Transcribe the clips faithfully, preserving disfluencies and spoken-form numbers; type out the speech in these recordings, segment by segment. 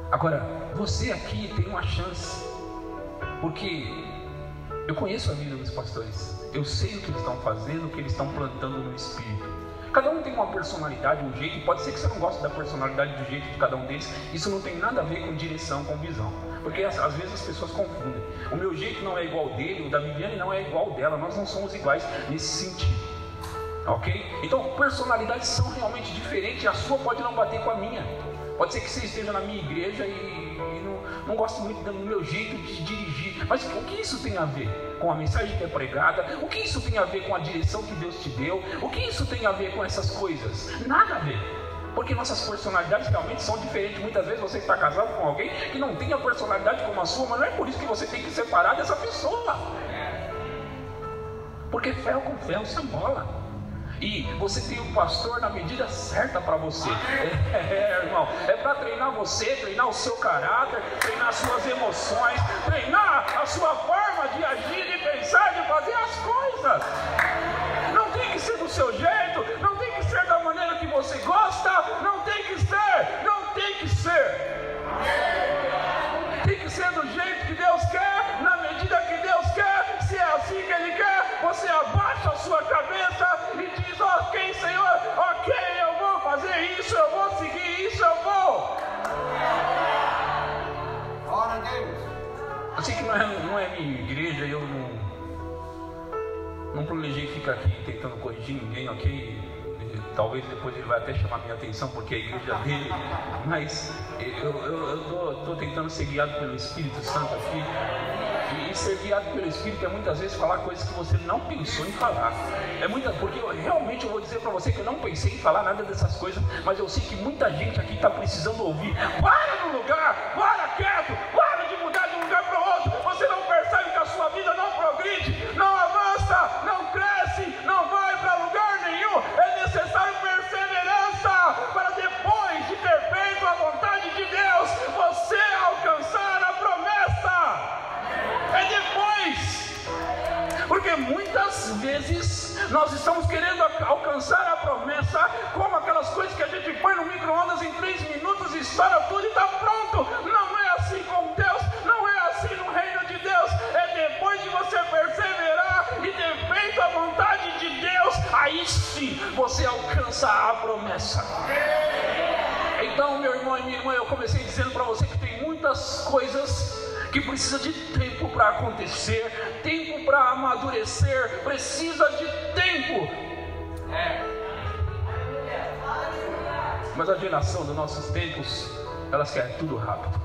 Agora, você aqui tem uma chance, porque eu conheço a vida dos pastores, eu sei o que eles estão fazendo, o que eles estão plantando no Espírito. Cada um tem uma personalidade, um jeito, e pode ser que você não goste da personalidade do jeito de cada um deles. Isso não tem nada a ver com direção, com visão, porque às vezes as pessoas confundem. O meu jeito não é igual ao dele, o da Viviane não é igual ao dela, nós não somos iguais nesse sentido, ok? Então personalidades são realmente diferentes, a sua pode não bater com a minha. Pode ser que você esteja na minha igreja e, e não, não goste muito do meu jeito de dirigir, mas o que isso tem a ver com a mensagem que é pregada? O que isso tem a ver com a direção que Deus te deu? O que isso tem a ver com essas coisas? Nada a ver, porque nossas personalidades realmente são diferentes. Muitas vezes você está casado com alguém que não tem a personalidade como a sua, mas não é por isso que você tem que separar dessa pessoa, porque ferro com ferro se amola. E você tem um pastor na medida certa para você. É, é, irmão, é para treinar você, treinar o seu caráter, treinar as suas emoções, treinar a sua forma de agir, de pensar, de fazer as coisas. Não tem que ser do seu jeito, não tem que ser da maneira que você gosta, não tem que ser, não tem que ser. Tem que ser do jeito que Deus quer, na medida que Deus quer. Se é assim que Ele quer, você abaixa a sua cabeça e diz: ok, Senhor, ok, eu vou fazer isso, eu vou seguir isso, eu vou. Eu sei que não é, não é minha igreja, eu não, não planejei ficar aqui tentando corrigir ninguém, ok? Talvez depois ele vai até chamar minha atenção porque é a igreja dele, mas eu estou tentando ser guiado pelo Espírito Santo aqui. E ser guiado pelo Espírito é muitas vezes falar coisas que você não pensou em falar. É muita, porque eu realmente eu vou dizer para você que eu não pensei em falar nada dessas coisas, mas eu sei que muita gente aqui está precisando ouvir. Para no lugar, para quieto, para de mudar de um lugar para o outro. Você não percebe que a sua vida não progride, não avança, não cresce, não vai para lugar nenhum. É necessário perseverança para depois de ter feito a vontade de Deus, você alcançar a promessa. É depois, porque muitas vezes nós estamos querendo alcançar a promessa como aquelas coisas que a gente põe no micro-ondas em três minutos, estoura tudo e está pronto. Não é assim com Deus, não é assim no reino de Deus. É depois de você perseverar e ter feito a vontade de Deus, aí sim você alcança a promessa. Então, meu irmão e minha irmã, eu comecei dizendo para você que tem muitas coisas que precisa de tempo para acontecer, tempo para amadurecer, precisa de tempo. É. Mas a geração dos nossos tempos, elas querem tudo rápido.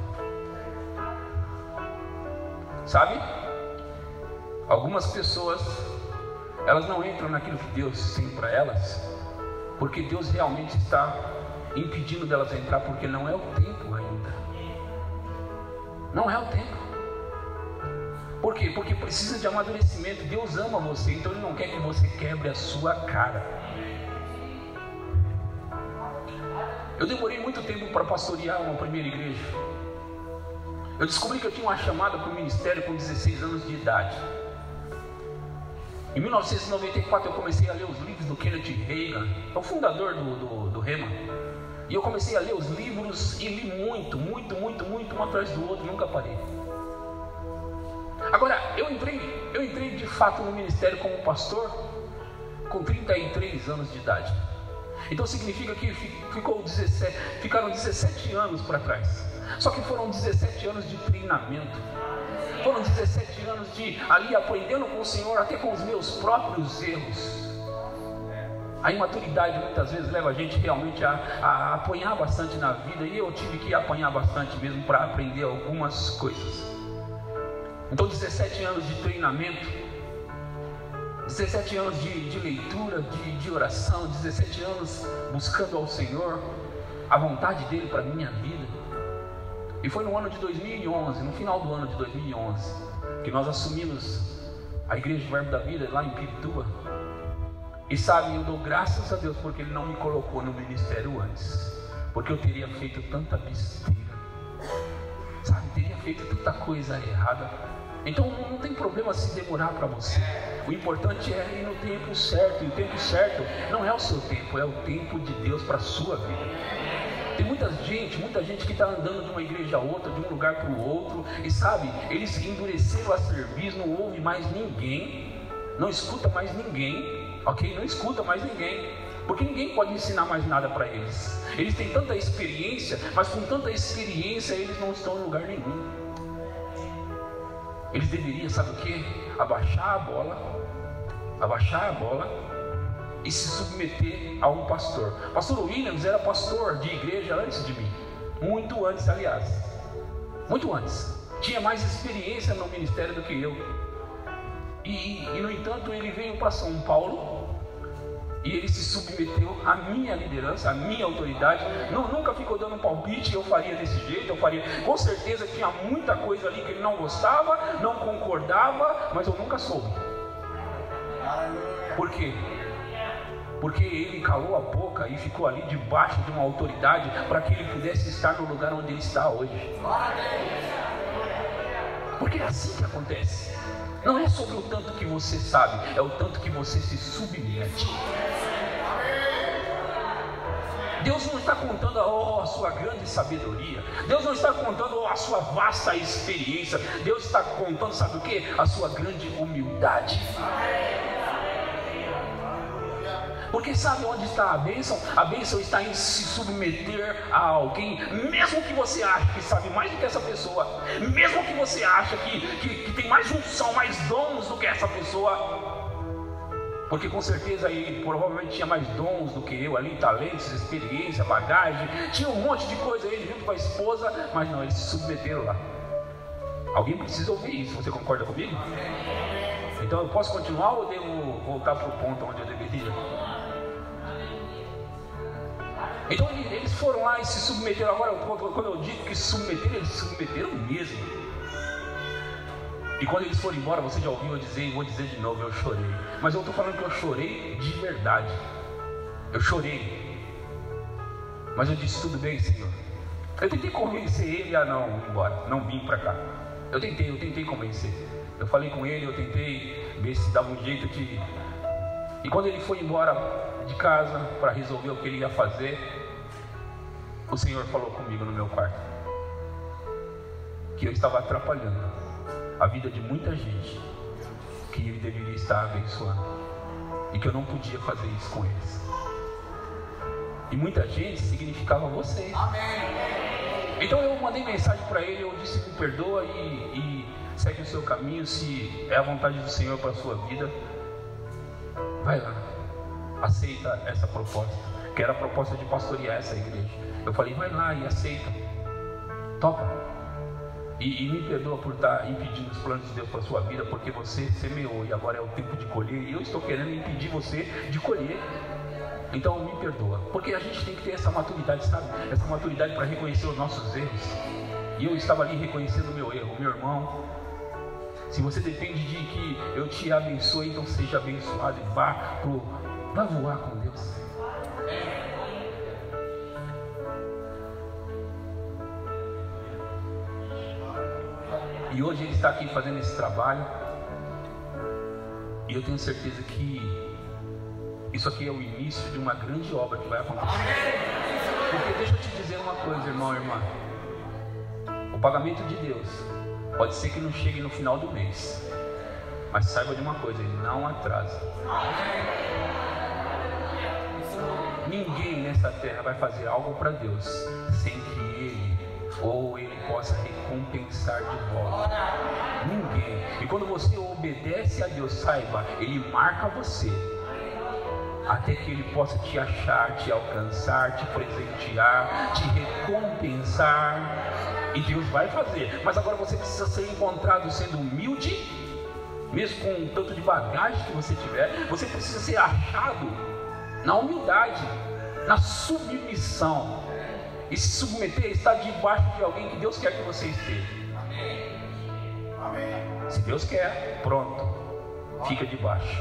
Sabe? Algumas pessoas, elas não entram naquilo que Deus tem para elas, porque Deus realmente está impedindo delas entrar, porque não é o tempo ainda. Não é o tempo. Por quê? Porque precisa de amadurecimento. Deus ama você, então Ele não quer que você quebre a sua cara. Eu demorei muito tempo para pastorear uma primeira igreja. Eu descobri que eu tinha uma chamada para o ministério com dezesseis anos de idade. Em mil novecentos e noventa e quatro eu comecei a ler os livros do Kenneth Hagin, é o fundador do, do, do Rema. E eu comecei a ler os livros e li muito, muito, muito, muito, um atrás do outro, nunca parei. Agora, eu entrei, eu entrei de fato no ministério como pastor com trinta e três anos de idade. Então significa que ficou dezessete, ficaram dezessete anos para trás. Só que foram dezessete anos de treinamento. Foram dezessete anos de ali aprendendo com o Senhor, até com os meus próprios erros. A imaturidade muitas vezes leva a gente realmente a, a apanhar bastante na vida. E eu tive que apanhar bastante mesmo para aprender algumas coisas. Então dezessete anos de treinamento, dezessete anos de, de leitura, de, de oração, dezessete anos buscando ao Senhor a vontade dEle para a minha vida. E foi no ano de dois mil e onze, no final do ano de dois mil e onze, que nós assumimos a Igreja do Verbo da Vida lá em Pirituba. E sabe, eu dou graças a Deus porque Ele não me colocou no ministério antes, porque eu teria feito tanta besteira, sabe, teria feito tanta coisa errada. Então não, não tem problema se demorar para você. O importante é ir no tempo certo. E o tempo certo não é o seu tempo, é o tempo de Deus para a sua vida. Tem muita gente, muita gente que está andando de uma igreja a outra, de um lugar para o outro, e sabe, eles endureceram a serviço, não ouve mais ninguém, não escuta mais ninguém, ok? Não escuta mais ninguém, porque ninguém pode ensinar mais nada para eles. Eles têm tanta experiência, mas com tanta experiência eles não estão em lugar nenhum. Eles deveriam, sabe o que? Abaixar a bola, abaixar a bola e se submeter a um pastor. Pastor Williams era pastor de igreja antes de mim, muito antes, aliás, muito antes. Tinha mais experiência no ministério do que eu. E, e no entanto, ele veio para São Paulo e ele se submeteu à minha liderança, à minha autoridade. Não, nunca ficou dando um palpite, eu faria desse jeito, eu faria. Com certeza tinha muita coisa ali que ele não gostava, não concordava, mas eu nunca soube. Por quê? Porque ele calou a boca e ficou ali debaixo de uma autoridade para que ele pudesse estar no lugar onde ele está hoje. Porque é assim que acontece. Não é sobre o tanto que você sabe, é o tanto que você se submete. Deus não está contando oh, a sua grande sabedoria. Deus não está contando oh, a sua vasta experiência. Deus está contando, sabe o que? A sua grande humildade. Porque sabe onde está a bênção? A bênção está em se submeter a alguém, mesmo que você ache que sabe mais do que essa pessoa, mesmo que você ache que, que, que tem mais unção, mais dons do que essa pessoa, porque com certeza ele provavelmente tinha mais dons do que eu ali, talentos, experiência, bagagem, tinha um monte de coisa ele junto com a esposa, mas não, eles se submeteram lá. Alguém precisa ouvir isso, você concorda comigo? Então eu posso continuar ou devo voltar para o ponto onde eu deveria? Então eles foram lá e se submeteram. Agora, quando eu digo que se submeteram, eles se submeteram mesmo. E quando eles foram embora, você já ouviu eu dizer, e vou dizer de novo, eu chorei. Mas eu estou falando que eu chorei de verdade. Eu chorei. Mas eu disse, tudo bem, Senhor. Eu tentei convencer ele a não ir embora, não vir para cá. Eu tentei, eu tentei convencer. Eu falei com ele, eu tentei ver se dava um jeito de... E quando ele foi embora de casa para resolver o que ele ia fazer, o Senhor falou comigo no meu quarto que eu estava atrapalhando a vida de muita gente que ele deveria estar abençoando e que eu não podia fazer isso com eles. E muita gente significava você. Então eu mandei mensagem para ele, eu disse, me perdoa e, e segue o seu caminho. Se é a vontade do Senhor para a sua vida, vai lá, aceita essa proposta, que era a proposta de pastorear essa igreja. Eu falei, vai lá e aceita, topa, e, e me perdoa por estar impedindo os planos de Deus para a sua vida, porque você semeou e agora é o tempo de colher, e eu estou querendo impedir você de colher. Então me perdoa, porque a gente tem que ter essa maturidade, sabe? Essa maturidade para reconhecer os nossos erros. E eu estava ali reconhecendo o meu erro. Meu irmão, se você depende de que eu te abençoe, então seja abençoado e vá, pro, vá voar com Deus. E hoje ele está aqui fazendo esse trabalho, e eu tenho certeza que isso aqui é o início de uma grande obra que vai acontecer. Porque deixa eu te dizer uma coisa, irmão e irmã. O pagamento de Deus pode ser que não chegue no final do mês, mas saiba de uma coisa, ele não atrasa. Ninguém nessa terra vai fazer algo para Deus sem que ele ou ele possa recompensar de volta. Ninguém. E quando você obedece a Deus, saiba, ele marca você até que ele possa te achar, te alcançar, te presentear, te recompensar. E Deus vai fazer. Mas agora você precisa ser encontrado sendo humilde, mesmo com um tanto de bagagem que você tiver. Você precisa ser achado na humildade, na submissão. E se submeter, estar debaixo de alguém que Deus quer que você esteja. Amém. Se Deus quer, pronto, fica debaixo.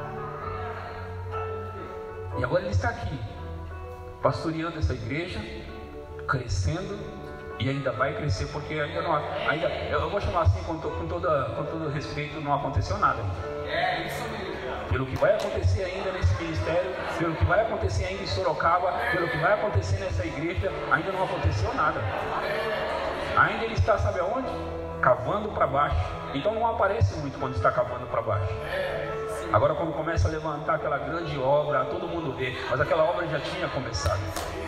E agora ele está aqui, pastoreando essa igreja, crescendo, e ainda vai crescer, porque ainda não, ainda, eu vou chamar assim com, to, com, toda, com todo respeito, não aconteceu nada. É isso mesmo. pelo que vai acontecer ainda nesse ministério, pelo que vai acontecer ainda em Sorocaba, pelo que vai acontecer nessa igreja, ainda não aconteceu nada. Ainda ele está, sabe aonde? Cavando para baixo. Então não aparece muito quando está cavando para baixo. Agora quando começa a levantar aquela grande obra, todo mundo vê, mas aquela obra já tinha começado.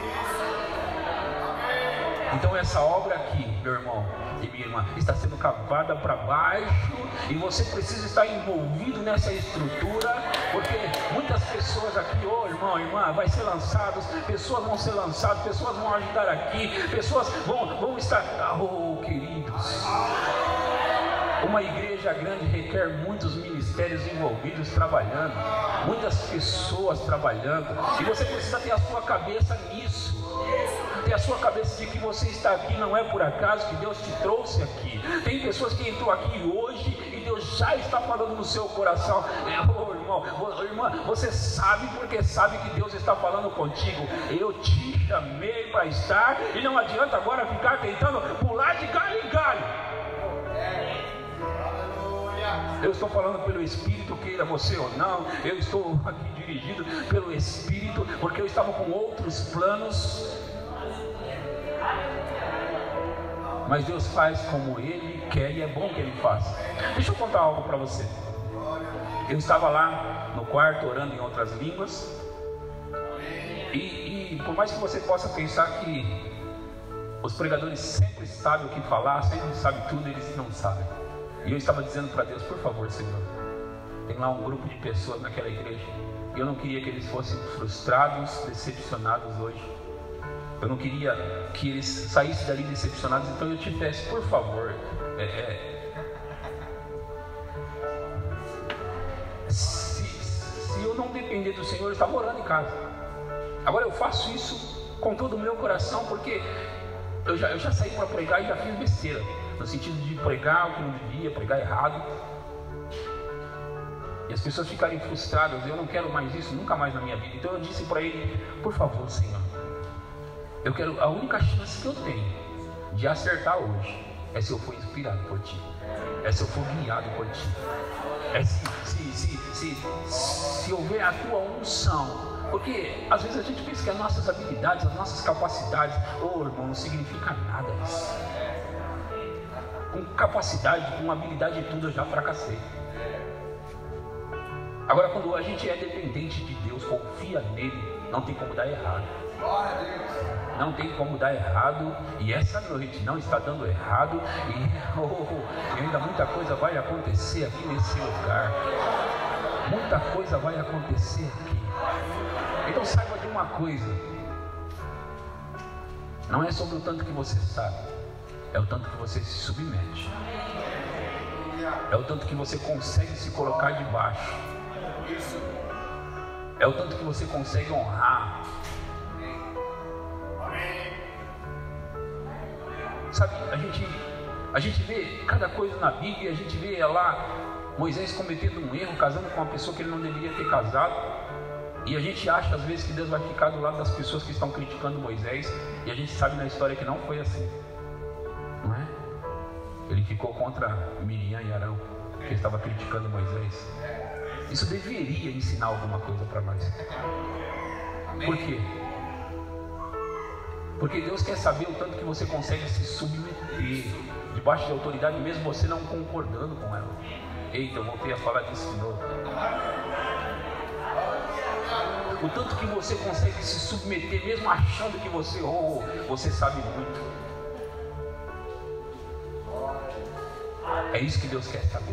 Então essa obra aqui, meu irmão e minha irmã, está sendo cavada para baixo, e você precisa estar envolvido nessa estrutura, porque muitas pessoas aqui, ô oh, irmão, irmã, vai ser lançados, pessoas vão ser lançadas, pessoas vão ajudar aqui, pessoas vão, vão estar, oh queridos, uma igreja grande requer muitos ministérios envolvidos trabalhando, muitas pessoas trabalhando, e você precisa ter a sua cabeça nisso. Ter a sua cabeça de que você está aqui não é por acaso, que Deus te trouxe aqui. Tem pessoas que entrou aqui hoje e Deus já está falando no seu coração. Oh, irmão, oh, irmã, você sabe porque sabe que Deus está falando contigo. Eu te chamei para estar, e não adianta agora ficar tentando pular de galho em galho. Eu estou falando pelo Espírito, queira você ou não. Eu estou aqui dirigido pelo Espírito, porque eu estava com outros planos. Mas Deus faz como Ele quer, e é bom que Ele faça. Deixa eu contar algo para você. Eu estava lá no quarto orando em outras línguas, e, e por mais que você possa pensar que os pregadores sempre sabem o que falar, sempre sabem tudo, eles não sabem. E eu estava dizendo para Deus, por favor, Senhor, tem lá um grupo de pessoas naquela igreja, e eu não queria que eles fossem frustrados, decepcionados hoje. Eu não queria que eles saíssem dali decepcionados. Então eu te peço, por favor, é, é, se, se eu não depender do Senhor, eu estava orando em casa. Agora eu faço isso com todo o meu coração, porque eu já, eu já saí para pregar e já fiz besteira, no sentido de pregar o que não devia, pregar errado, e as pessoas ficarem frustradas. Eu não quero mais isso, nunca mais na minha vida. Então eu disse para ele, por favor, Senhor, eu quero, a única chance que eu tenho de acertar hoje é se eu for inspirado por Ti, é se eu for guiado por Ti, é se, se, se, se, se houver a Tua unção. Porque às vezes a gente pensa que as nossas habilidades, as nossas capacidades, oh irmão, não significa nada isso. Com capacidade, com habilidade e tudo, eu já fracassei. Agora quando a gente é dependente de Deus, confia nele, não tem como dar errado. Não tem como dar errado. E essa noite não está dando errado. E, oh, e ainda muita coisa vai acontecer aqui nesse lugar. Muita coisa vai acontecer aqui. Então saiba de uma coisa: não é sobre o tanto que você sabe, é o tanto que você se submete, é o tanto que você consegue se colocar debaixo, é o tanto que você consegue honrar. Sabe, a gente, a gente vê cada coisa na Bíblia, a gente vê lá Moisés cometendo um erro, casando com uma pessoa que ele não deveria ter casado, e a gente acha às vezes que Deus vai ficar do lado das pessoas que estão criticando Moisés, e a gente sabe na história que não foi assim, não é? Ele ficou contra Miriam e Arão, que estava criticando Moisés. Isso deveria ensinar alguma coisa para nós. Por quê? Porque Deus quer saber o tanto que você consegue se submeter debaixo de autoridade, mesmo você não concordando com ela. Eita, eu voltei a falar disso de novo. O tanto que você consegue se submeter, mesmo achando que você, oh, você sabe muito. É isso que Deus quer saber.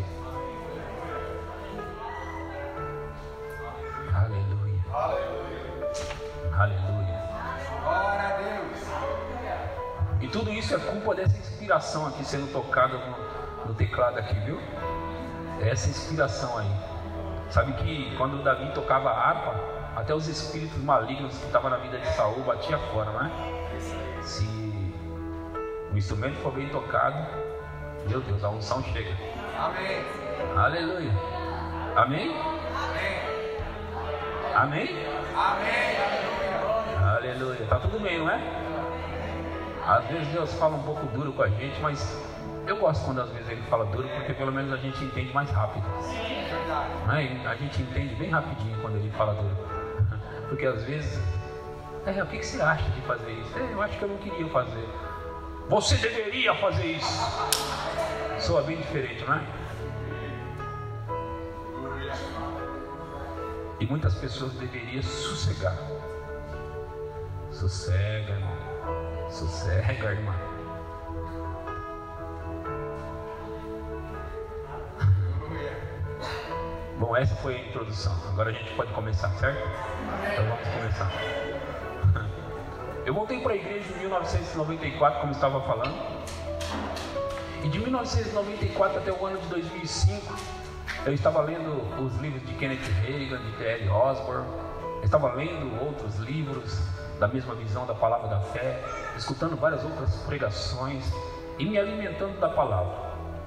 Aleluia. Aleluia. Glória a Deus. E tudo isso é culpa dessa inspiração aqui sendo tocada no, no teclado aqui, viu? É essa inspiração aí. Sabe que quando Davi tocava a harpa, até os espíritos malignos que estavam na vida de Saul batiam fora, não é? Se o instrumento for bem tocado, meu Deus, a unção chega. Amém. Aleluia. Amém? Amém. Amém? Amém. Aleluia. Tá tudo bem, não é? Às vezes Deus fala um pouco duro com a gente, mas Eu gosto quando às vezes ele fala duro, porque pelo menos a gente entende mais rápido. Né? A gente entende bem rapidinho quando ele fala duro. Porque às vezes, é, o que você acha de fazer isso? É, eu acho que eu não queria fazer. Você deveria fazer isso. Soa bem diferente, não é? E muitas pessoas deveriam sossegar. Sossega, irmão. Sossega, irmã. Bom, essa foi a introdução. Agora a gente pode começar, certo? Então vamos começar. Eu voltei para a igreja em mil novecentos e noventa e quatro, como estava falando. E de mil novecentos e noventa e quatro até o ano de dois mil e cinco, eu estava lendo os livros de Kenneth Hagin, de T L Osborne. Eu estava lendo outros livros da mesma visão da palavra da fé, escutando várias outras pregações e me alimentando da palavra.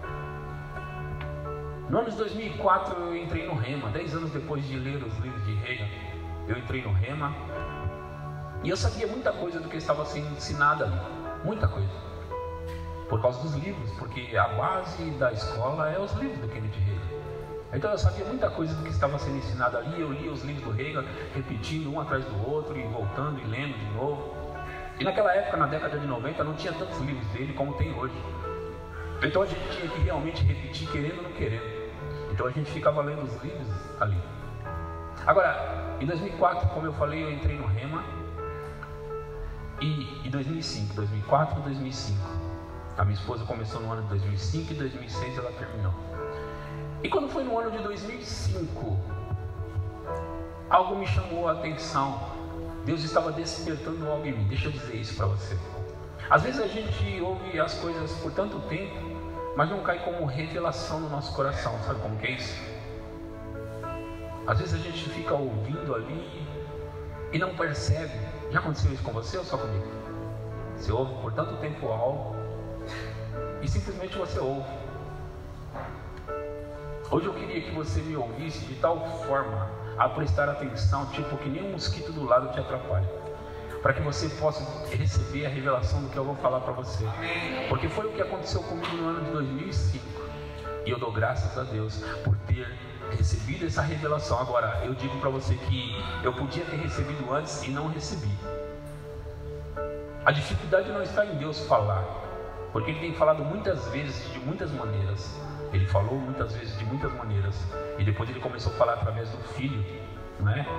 No ano de dois mil e quatro eu entrei no Rema. Dez anos depois de ler os livros de Hagin, eu entrei no Rema. E eu sabia muita coisa do que estava sendo ensinado ali. Muita coisa. Por causa dos livros, porque a base da escola é os livros do Kenneth Hagin. Então eu sabia muita coisa do que estava sendo ensinado ali. Eu lia os livros do Hagin, repetindo um atrás do outro, e voltando e lendo de novo. E naquela época, na década de noventa, não tinha tantos livros dele como tem hoje. Então a gente tinha que realmente repetir, querendo ou não querendo. Então a gente ficava lendo os livros ali. Agora, em dois mil e quatro, como eu falei, eu entrei no Rema. E em dois mil e cinco, dois mil e quatro e dois mil e cinco. A minha esposa começou no ano de dois mil e cinco e dois mil e seis ela terminou. E quando foi no ano de dois mil e cinco, algo me chamou a atenção. Deus estava despertando algo em mim. Deixa eu dizer isso para você. Às vezes a gente ouve as coisas por tanto tempo, mas não cai como revelação no nosso coração. Sabe como que é isso? Às vezes a gente fica ouvindo ali e não percebe. Já aconteceu isso com você ou só comigo? Você ouve por tanto tempo algo e simplesmente você ouve. Hoje eu queria que você me ouvisse de tal forma a prestar atenção, tipo que nem um mosquito do lado te atrapalha, para que você possa receber a revelação do que eu vou falar para você. Porque foi o que aconteceu comigo no ano de dois mil e cinco. E eu dou graças a Deus por ter recebido essa revelação. Agora, eu digo para você que eu podia ter recebido antes e não recebi. A dificuldade não está em Deus falar, porque Ele tem falado muitas vezes de muitas maneiras. Ele falou muitas vezes de muitas maneiras. E depois Ele começou a falar através do Filho, não é?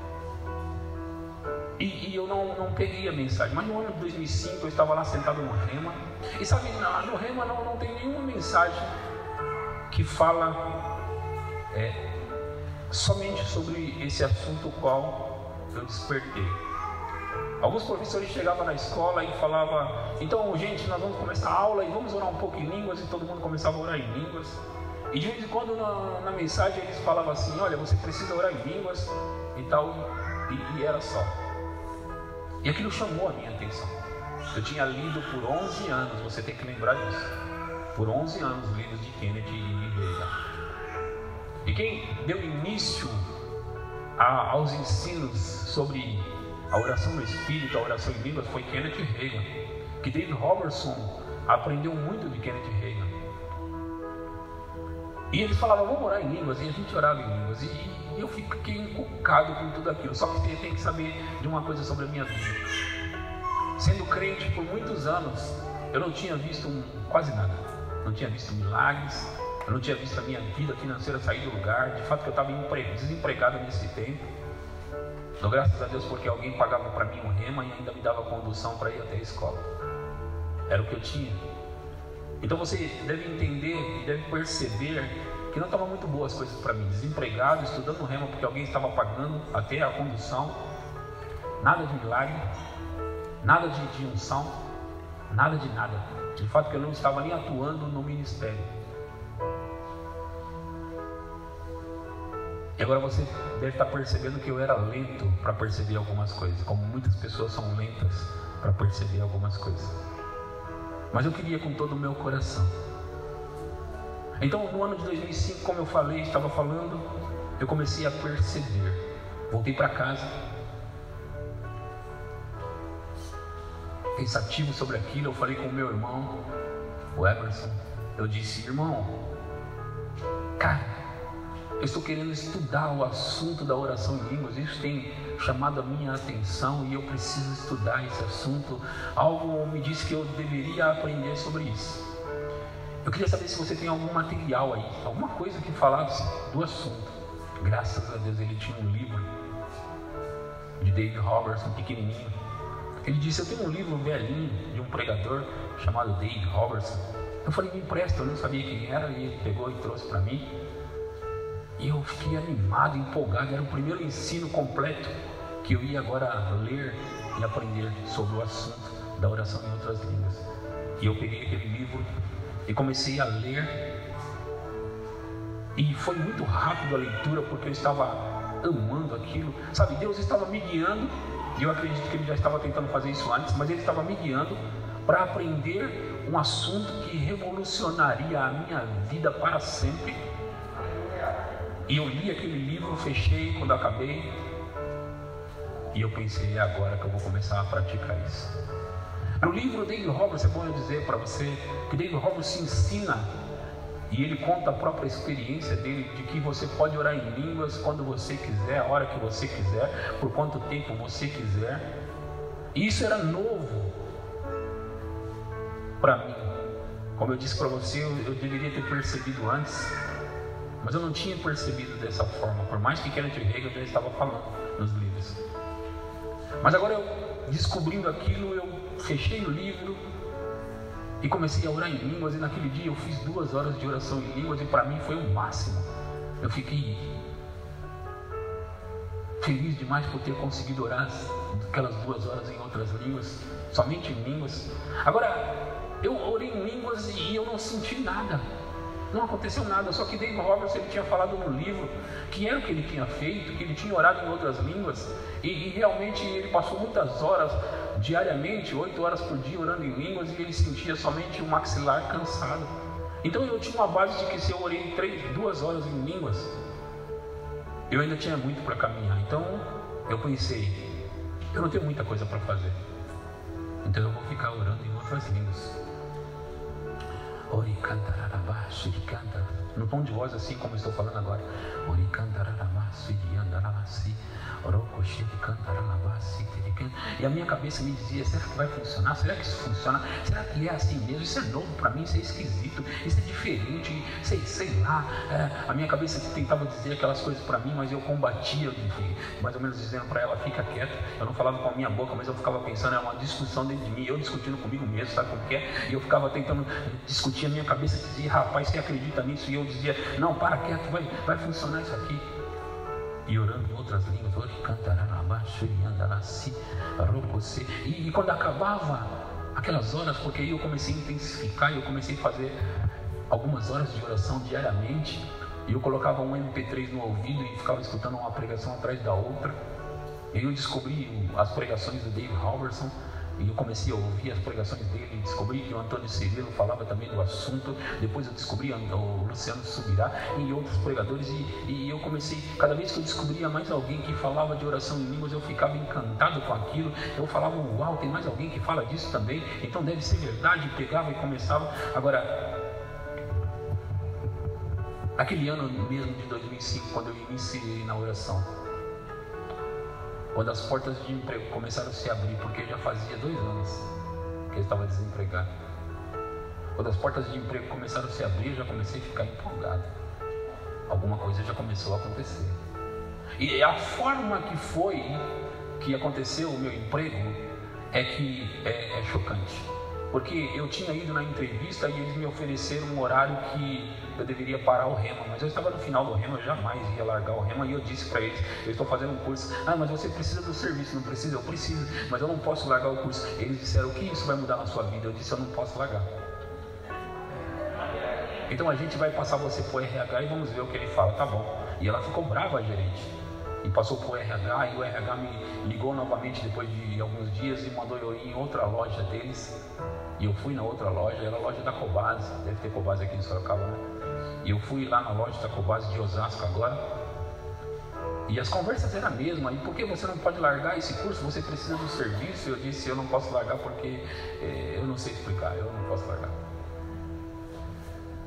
E, e eu não, não peguei a mensagem. Mas no ano de dois mil e cinco eu estava lá sentado no Rema. E sabe, no Rema não, não tem nenhuma mensagem que fala é, somente sobre esse assunto o qual eu despertei. Alguns professores chegavam na escola e falavam: então gente, nós vamos começar a aula e vamos orar um pouco em línguas. E todo mundo começava a orar em línguas. E de vez em quando na, na mensagem eles falavam assim: olha, você precisa orar em línguas e tal. E, e era só. E aquilo chamou a minha atenção. Eu tinha lido por onze anos, você tem que lembrar disso. Por onze anos livros de Kenneth Hagin. E quem deu início a, aos ensinos sobre a oração no Espírito, a oração em línguas, foi Kenneth Hagin. Que David Robertson aprendeu muito de Kenneth Hagin. E eles falavam: vamos orar em línguas. E a gente orava em línguas. E, e eu fiquei encucado com tudo aquilo. Só que você tem que saber de uma coisa sobre a minha vida. Sendo crente por muitos anos, eu não tinha visto um, quase nada. Não tinha visto milagres. Eu não tinha visto a minha vida financeira sair do lugar. De fato que eu estava desempregado nesse tempo. Dou graças a Deus porque alguém pagava para mim um rema e ainda me dava condução para ir até a escola. Era o que eu tinha. Então você deve entender e deve perceber que não estavam muito boas as coisas para mim. Desempregado, estudando no rema porque alguém estava pagando até a condução. Nada de milagre, nada de, de unção, nada de nada. De fato que eu não estava nem atuando no ministério. E agora você deve estar percebendo que eu era lento para perceber algumas coisas, como muitas pessoas são lentas para perceber algumas coisas. Mas eu queria com todo o meu coração. Então no ano de dois mil e cinco, como eu falei, estava falando, eu comecei a perceber. Voltei para casa, pensativo sobre aquilo. Eu falei com o meu irmão, o Emerson, eu disse: irmão, cara, eu estou querendo estudar o assunto da oração em línguas, isso tem chamado a minha atenção e eu preciso estudar esse assunto. Algo me disse que eu deveria aprender sobre isso. Eu queria saber se você tem algum material aí, alguma coisa que falasse do assunto. Graças a Deus ele tinha um livro de David Robertson, pequenininho. Ele disse: eu tenho um livro velhinho de um pregador chamado David Robertson. Eu falei: me empresta, eu não sabia quem era, e ele pegou e trouxe para mim. E eu fiquei animado, empolgado. Era o primeiro ensino completo que eu ia agora ler e aprender sobre o assunto da oração em outras línguas. E eu peguei aquele livro e comecei a ler. E foi muito rápido a leitura, porque eu estava amando aquilo. Sabe, Deus estava me guiando. E eu acredito que Ele já estava tentando fazer isso antes, mas Ele estava me guiando para aprender um assunto que revolucionaria a minha vida para sempre. E eu li aquele livro, fechei quando acabei, e eu pensei: é agora que eu vou começar a praticar isso. No livro David Robertson, é bom eu dizer para você que David Robertson ensina, e ele conta a própria experiência dele, de que você pode orar em línguas quando você quiser, a hora que você quiser, por quanto tempo você quiser. E isso era novo para mim. Como eu disse para você, eu, eu deveria ter percebido antes, mas eu não tinha percebido dessa forma, por mais que Kenneth Hagin já estava falando nos livros. Mas agora, eu descobrindo aquilo, eu fechei o livro e comecei a orar em línguas. E naquele dia eu fiz duas horas de oração em línguas, e para mim foi o máximo. Eu fiquei feliz demais por ter conseguido orar aquelas duas horas em outras línguas, somente em línguas. Agora, eu orei em línguas e eu não senti nada. Não aconteceu nada, só que David Robertson, ele tinha falado no livro que era o que ele tinha feito, que ele tinha orado em outras línguas, e, e realmente ele passou muitas horas diariamente, oito horas por dia orando em línguas, e ele sentia somente o maxilar cansado. Então eu tinha uma base de que se eu orei três, duas horas em línguas, eu ainda tinha muito para caminhar. Então eu pensei: eu não tenho muita coisa para fazer, então eu vou ficar orando em outras línguas. Ori cantararabá, shiri canta, no tom de voz assim como estou falando agora. Ori cantararabá, shiri andarabasi, roko shiri cantararabá, shiri canta. E a minha cabeça me dizia: será que vai funcionar? Será que isso funciona? Será que é assim mesmo? Isso é novo para mim, isso é esquisito, isso é diferente, sei, sei lá. É, a minha cabeça tentava dizer aquelas coisas para mim, mas eu combatia, eu dizia, mais ou menos dizendo para ela: fica quieta. Eu não falava com a minha boca, mas eu ficava pensando, era uma discussão dentro de mim, eu discutindo comigo mesmo, sabe como que é? E eu ficava tentando discutir. A minha cabeça dizia: rapaz, você acredita nisso? E eu dizia: não, para quieto, vai, vai funcionar isso aqui. E orando em outras línguas, e, e quando acabava aquelas horas, porque aí eu comecei a intensificar, e eu comecei a fazer algumas horas de oração diariamente, e eu colocava um M P três no ouvido e ficava escutando uma pregação atrás da outra. E eu descobri as pregações do David Robertson, e eu comecei a ouvir as pregações dele, e descobri que o Antônio Cirilo falava também do assunto. Depois eu descobri o Luciano Subirá e outros pregadores, e, e eu comecei, cada vez que eu descobria mais alguém que falava de oração em línguas, eu ficava encantado com aquilo. Eu falava: uau, tem mais alguém que fala disso também, então deve ser verdade. E pegava e começava. Agora, aquele ano mesmo de dois mil e cinco, quando eu iniciei na oração, quando as portas de emprego começaram a se abrir, porque já fazia dois anos que eu estava desempregado. Quando as portas de emprego começaram a se abrir, eu já comecei a ficar empolgado. Alguma coisa já começou a acontecer. E a forma que foi que aconteceu o meu emprego é que é, é chocante. Porque eu tinha ido na entrevista e eles me ofereceram um horário que eu deveria parar o rema, mas eu estava no final do rema, eu jamais ia largar o rema. E eu disse para eles: eu estou fazendo um curso. Ah, mas você precisa do serviço. Não precisa? Eu preciso, mas eu não posso largar o curso. Eles disseram: o que isso vai mudar na sua vida? Eu disse: eu não posso largar. Então a gente vai passar você para o R H e vamos ver o que ele fala. Tá bom. E ela ficou brava, a gerente, e passou para o R H, e o R H me ligou novamente depois de alguns dias e mandou eu ir em outra loja deles. E eu fui na outra loja, era a loja da Cobase, deve ter Cobase aqui em Sorocaba, né? E eu fui lá na loja da Cobase de Osasco agora, e as conversas eram a mesma. E por que você não pode largar esse curso? Você precisa do serviço? Eu disse: eu não posso largar porque eh, eu não sei explicar, eu não posso largar.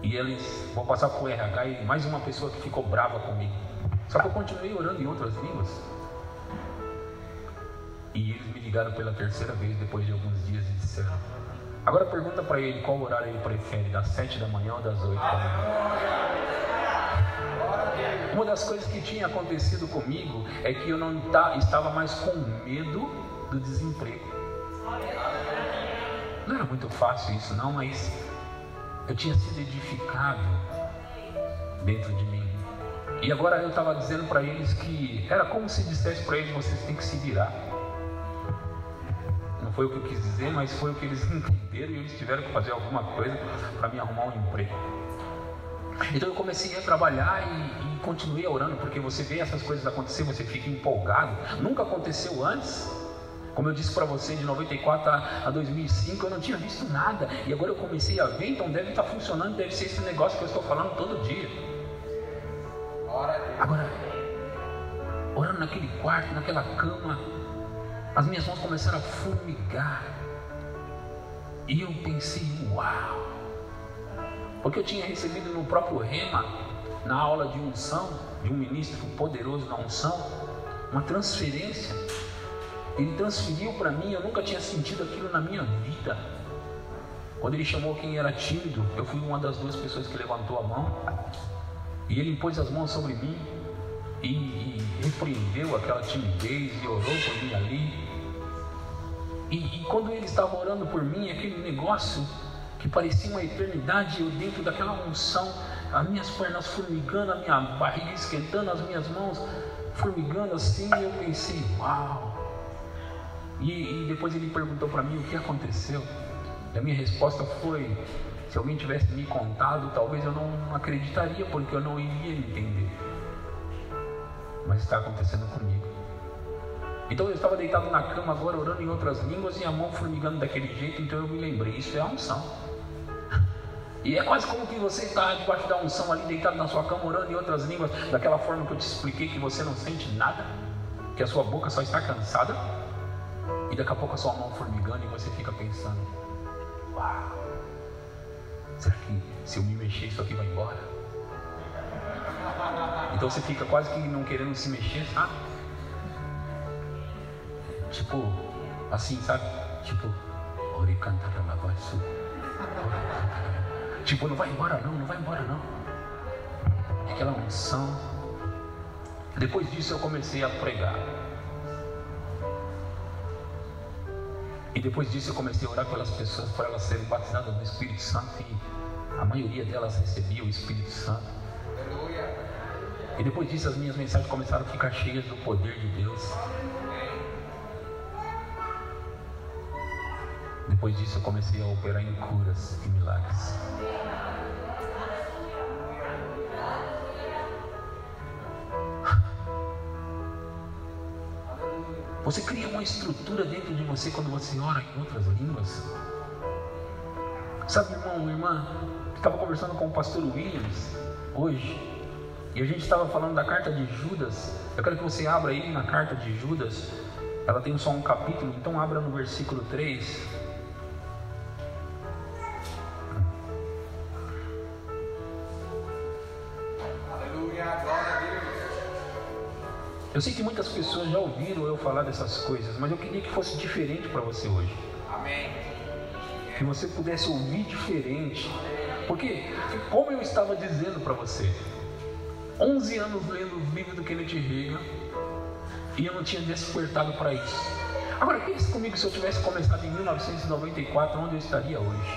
E eles vão passar por R H e mais uma pessoa que ficou brava comigo. Só que eu continuei orando em outras línguas. E eles me ligaram pela terceira vez depois de alguns dias e disseram: agora pergunta para ele qual horário ele prefere, das sete da manhã ou das oito da manhã. Uma das coisas que tinha acontecido comigo é que eu não estava mais com medo do desemprego. Não era muito fácil isso não, mas eu tinha sido edificado dentro de mim. E agora eu estava dizendo para eles que era como se dissesse para eles: vocês têm que se virar. Não foi o que eu quis dizer, mas foi o que eles entenderam e eles tiveram que fazer alguma coisa para me arrumar um emprego. Então eu comecei a trabalhar e, e continuei orando, porque você vê essas coisas acontecer, você fica empolgado. Nunca aconteceu antes. Como eu disse para você, de noventa e quatro a dois mil e cinco eu não tinha visto nada. E agora eu comecei a ver, então deve estar funcionando, deve ser esse negócio que eu estou falando todo dia. Agora, orando naquele quarto, naquela cama, as minhas mãos começaram a formigar. E eu pensei: uau! Porque eu tinha recebido no próprio Rema, na aula de unção, de um ministro poderoso na unção, uma transferência. Ele transferiu para mim, eu nunca tinha sentido aquilo na minha vida. Quando ele chamou quem era tímido, eu fui uma das duas pessoas que levantou a mão. E ele impôs as mãos sobre mim e, e repreendeu aquela timidez e orou por mim ali. E, e quando ele estava orando por mim, aquele negócio que parecia uma eternidade, eu dentro daquela unção, as minhas pernas formigando, a minha barriga esquentando, as minhas mãos formigando assim, e eu pensei: uau! E, e depois ele perguntou para mim o que aconteceu. E a minha resposta foi: se alguém tivesse me contado, talvez eu não acreditaria, porque eu não iria entender. Mas está acontecendo comigo. Então eu estava deitado na cama agora, orando em outras línguas e a mão formigando daquele jeito. Então eu me lembrei: isso é a unção. E é quase como que você está debaixo da unção ali, deitado na sua cama, orando em outras línguas, daquela forma que eu te expliquei, que você não sente nada, que a sua boca só está cansada, e daqui a pouco a sua mão formigando e você fica pensando: uau, será que se eu me mexer isso aqui vai embora? Então você fica quase que não querendo se mexer, sabe? Tipo, assim, sabe? Tipo, ori canta da baixo. Tipo, não vai embora não, não vai embora não. Aquela unção. Depois disso eu comecei a pregar. E depois disso eu comecei a orar pelas pessoas, para elas serem batizadas no Espírito Santo. E a maioria delas recebia o Espírito Santo. E depois disso as minhas mensagens começaram a ficar cheias do poder de Deus. Depois disso eu comecei a operar em curas e milagres. Você cria uma estrutura dentro de você quando você ora em outras línguas. Sabe, irmão, irmã, eu estava conversando com o pastor Williams hoje, e a gente estava falando da carta de Judas. Eu quero que você abra aí na carta de Judas. Ela tem só um capítulo, então abra no versículo três. Eu sei que muitas pessoas já ouviram eu falar dessas coisas, mas eu queria que fosse diferente para você hoje. Amém. Que você pudesse ouvir diferente. Porque, como eu estava dizendo para você, onze anos lendo os livros do Kenneth Hagin, e eu não tinha despertado para isso. Agora pense comigo, se eu tivesse começado em mil novecentos e noventa e quatro, onde eu estaria hoje?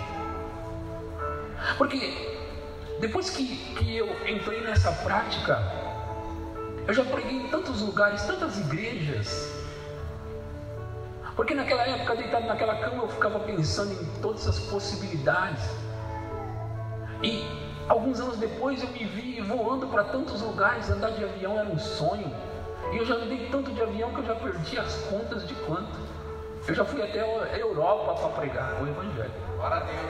Porque depois que, que eu entrei nessa prática, eu já preguei em tantos lugares, tantas igrejas. Porque naquela época, deitado naquela cama, eu ficava pensando em todas as possibilidades. E alguns anos depois eu me vi voando para tantos lugares. Andar de avião era um sonho. E eu já andei tanto de avião que eu já perdi as contas de quanto. Eu já fui até a Europa para pregar o Evangelho. Glória a Deus.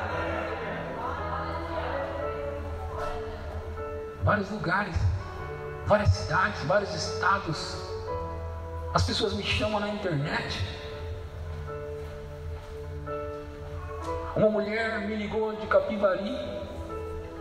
Vários lugares, várias cidades, vários estados. As pessoas me chamam na internet. Uma mulher me ligou de Capivari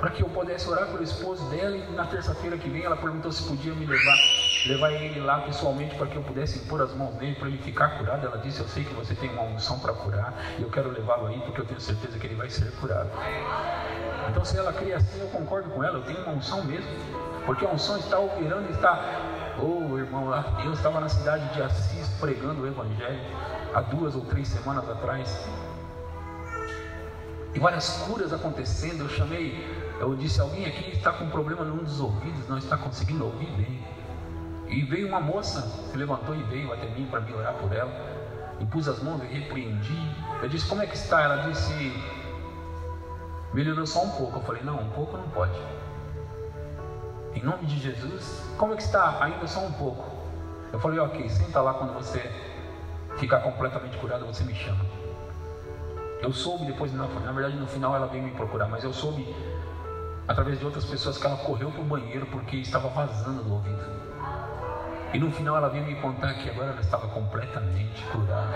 para que eu pudesse orar pelo esposo dela, e na terça-feira que vem ela perguntou se podia me levar, levar ele lá pessoalmente para que eu pudesse impor as mãos nele para ele ficar curado. Ela disse: eu sei que você tem uma unção para curar e eu quero levá-lo aí porque eu tenho certeza que ele vai ser curado. Então, se ela crê assim, eu concordo com ela, eu tenho uma unção mesmo, porque a unção está operando, está... Oh, irmão, lá eu estava na cidade de Assis pregando o evangelho há duas ou três semanas atrás, e várias curas acontecendo. Eu chamei, eu disse: alguém aqui está com problema num dos ouvidos, não está conseguindo ouvir bem. E veio uma moça, se levantou e veio até mim para me orar por ela, e pus as mãos e repreendi. Eu disse: como é que está? Ela disse: melhorou só um pouco. Eu falei: não, um pouco não pode. Em nome de Jesus, como é que está? Ainda só um pouco. Eu falei: ok, senta lá, quando você ficar completamente curado, você me chama. Eu soube depois, na, na verdade no final ela veio me procurar, mas eu soube através de outras pessoas que ela correu para o banheiro porque estava vazando do ouvido. E no final ela veio me contar que agora ela estava completamente curada.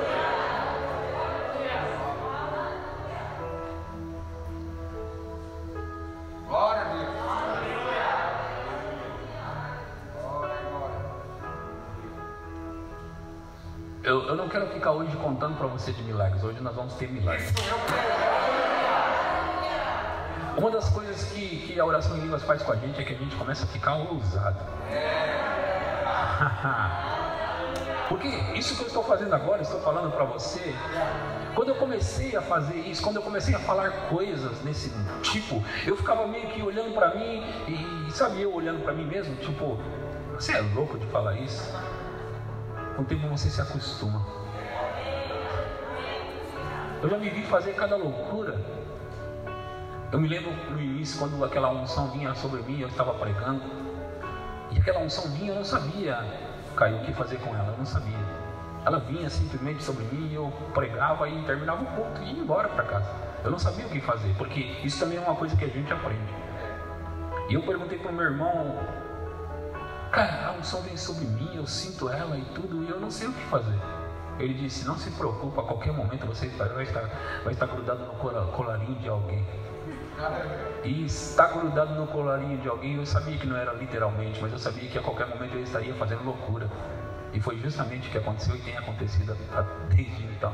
Glória a Deus. Glória, glória. Eu, eu não quero ficar hoje contando para você de milagres. Hoje nós vamos ter milagres. Uma das coisas que, que a oração em línguas faz com a gente é que a gente começa a ficar ousado. Porque isso que eu estou fazendo agora, estou falando para você. Quando eu comecei a fazer isso, quando eu comecei a falar coisas nesse tipo, eu ficava meio que olhando para mim e, sabe, eu olhando para mim mesmo, tipo, você é louco de falar isso? Com o tempo você se acostuma. Eu já me vi fazer cada loucura. Eu me lembro no início, quando aquela unção vinha sobre mim, eu estava pregando, e aquela unção vinha, eu não sabia, Caio, o que fazer com ela, eu não sabia. Ela vinha simplesmente sobre mim, e eu pregava e terminava o culto e ia embora para casa. Eu não sabia o que fazer, porque isso também é uma coisa que a gente aprende. E eu perguntei para o meu irmão: cara, a unção vem sobre mim, eu sinto ela e tudo, e eu não sei o que fazer. Ele disse: não se preocupa, a qualquer momento você vai estar, vai estar grudado no colarinho de alguém. E estar grudado no colarinho de alguém, eu sabia que não era literalmente, mas eu sabia que a qualquer momento eu estaria fazendo loucura. E foi justamente o que aconteceu e tem acontecido desde então.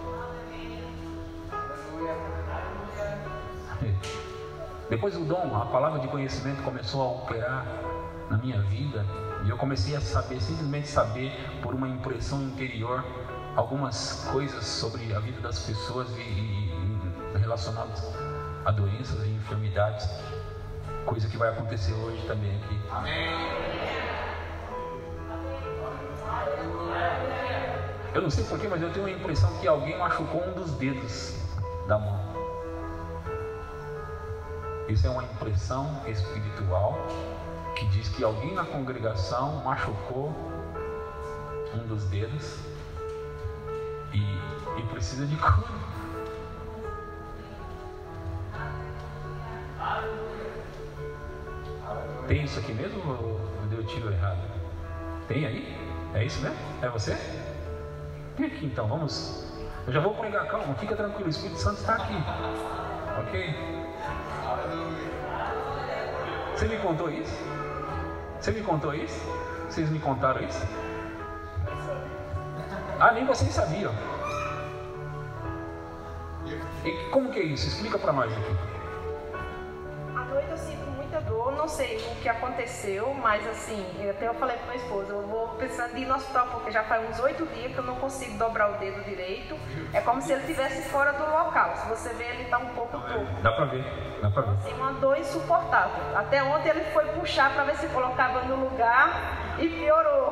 Depois o dom, a palavra de conhecimento começou a operar na minha vida, e eu comecei a saber, simplesmente saber por uma impressão interior, algumas coisas sobre a vida das pessoas e, e, e relacionadas a doenças e enfermidades, coisa que vai acontecer hoje também aqui. Amém. Eu não sei porquê, mas eu tenho a impressão que alguém machucou um dos dedos da mão. Isso é uma impressão espiritual que diz que alguém na congregação machucou um dos dedos e, e precisa de cura. Tem isso aqui mesmo ou eu dei o tiro errado? Tem aí? É isso mesmo? É você? Vem aqui então, vamos. Eu já vou pregar, calma, fica tranquilo, o Espírito Santo está aqui. Ok? Você me contou isso? Você me contou isso? Vocês me contaram isso? Ah, nem vocês sabiam. E como que é isso? Explica para nós aqui. À noite eu sinto muita dor, não sei o que aconteceu, mas assim, até eu falei para minha esposa, eu vou precisar de ir no hospital porque já faz uns oito dias que eu não consigo dobrar o dedo direito. É como se ele estivesse fora do local. Se você ver, ele está um pouco torto. Dá para ver, dá para ver. Assim, uma dor insuportável. Até ontem ele foi puxar para ver se colocava no lugar e piorou.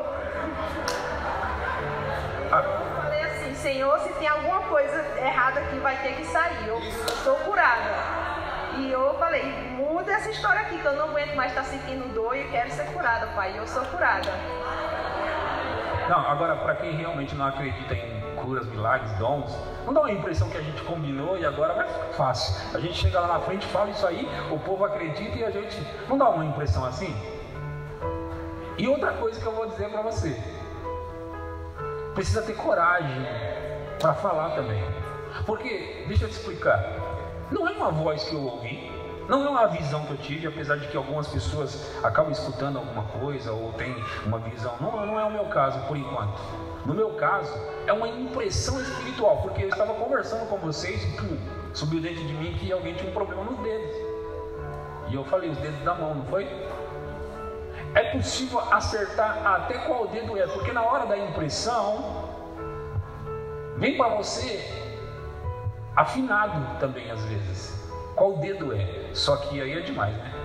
Ah. Eu falei assim, Senhor, se tem alguma coisa errada aqui, vai ter que sair. Eu estou curada. E eu falei, muda essa história aqui, que eu não aguento mais estar sentindo dor e quero ser curada, Pai. E eu sou curada. Não, agora, para quem realmente não acredita em curas, milagres, dons, não dá uma impressão que a gente combinou e agora vai ficar fácil. A gente chega lá na frente, fala isso aí, o povo acredita e a gente... Não dá uma impressão assim? E outra coisa que eu vou dizer para você. Precisa ter coragem para falar também. Porque, deixa eu te explicar. Não é uma voz que eu ouvi, Não é uma visão que eu tive, apesar de que algumas pessoas acabam escutando alguma coisa ou tem uma visão. Não, não é o meu caso por enquanto. No meu caso, é uma impressão espiritual, porque eu estava conversando com vocês e pum, subiu dentro de mim que alguém tinha um problema nos dedos. E eu falei, os dedos da mão, não foi? É possível acertar até qual dedo é, porque na hora da impressão, vem para você afinado também às vezes. Qual dedo é? Só que aí é demais, né?